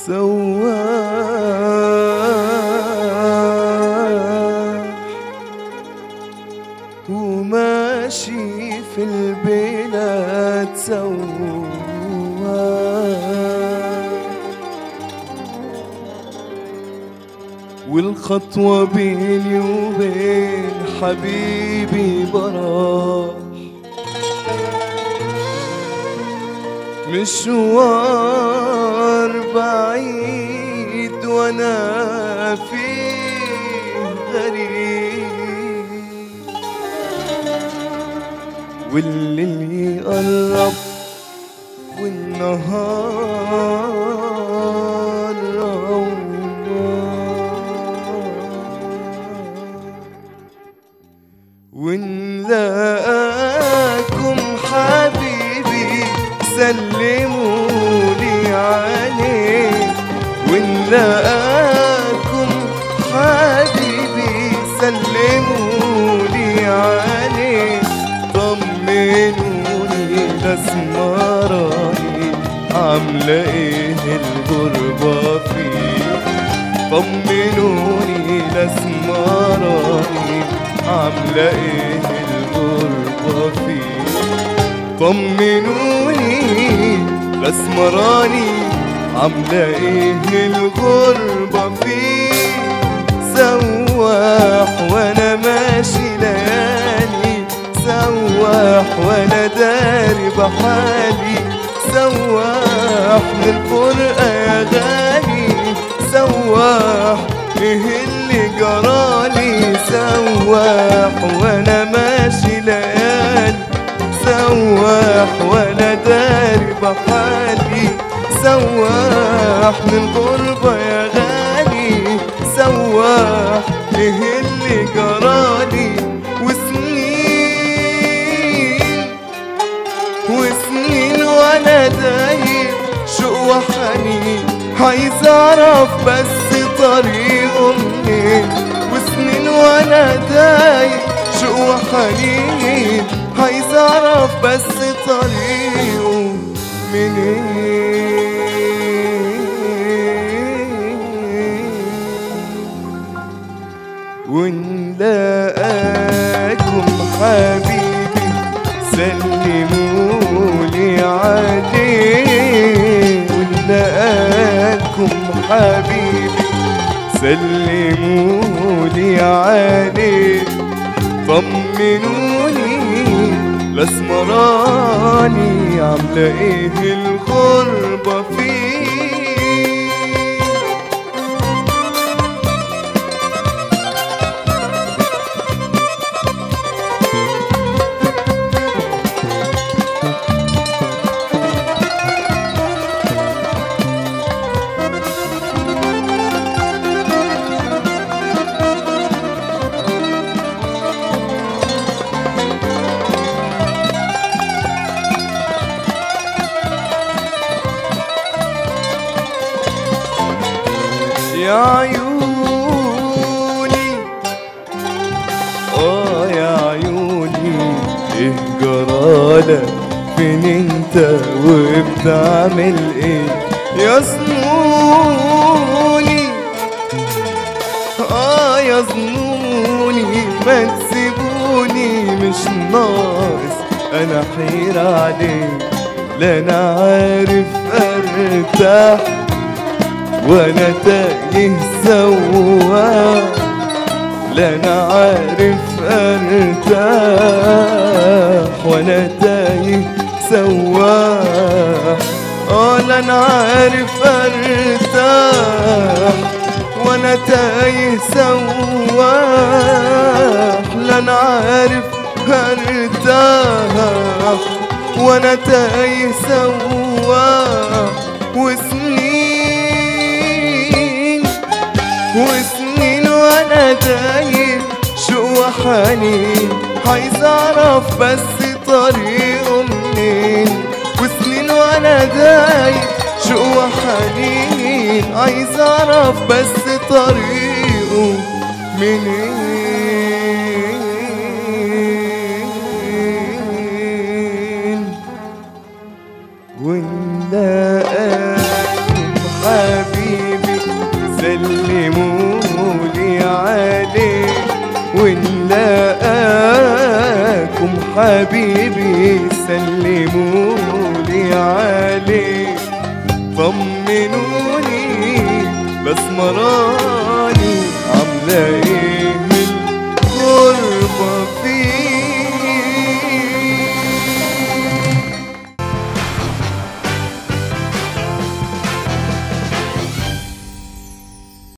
سواح وماشي في البلاد سواح والخطوة بيني وبين حبيبي براح مشوار بعيد وانا فيه غريب والليل يقرب والنهار روح ونلاقاكم حبيبي سلمولي عليه ونلاقاكم حبيبي سلمولي عليه طمنوني لاسمراني عاملة ايه الغربة فيه طمنوني لاسمراني عاملة ايه الغربة فيه طمنوني لاسمراني عاملة ايه الغربة فيه سواح وانا ماشي ليالي سواح وانا داري بحالي سواح من الفرقة يا غالي سواح ايه اللي جرالي سواح وانا ماشي ليالي سواح وانا داري بحالي سواح من الغربة يا غالي سواح ايه اللي جرالي وسنين وانا دايب شوق وحنين عايز اعرف بس طريقه منين وسنين وانا دايب شوق وحنين عايز اعرف بس طريقه منين ونلاقاكم حبيبي سلمولي عليه ونلاقاكم حبيبي سلمولي عليه طمنوني لاسمراني عاملة ايه الغربة فيه يا عيوني يا عيوني ايه جرالك فين انت وبتعمل ايه يا ظنوني يا ظنوني ما تسيبوني مش ناقص انا حيرة عليك لا انا عارف ارتاح وانا تايه سواح لا انا عارف ارتاح وانا تايه سواح لا انا عارف ارتاح وانا تايه سواح لا انا عارف ارتاح وانا تايه سواح وسنين وانا دايب شوق وحنين عايز اعرف بس طريقه منين وسنين وانا دايب شوق وحنين عايز اعرف بس طريقه منين ونلاقاكم حبيبي حبيبي سلمولي عليه، طمنوني الاسمراني عامله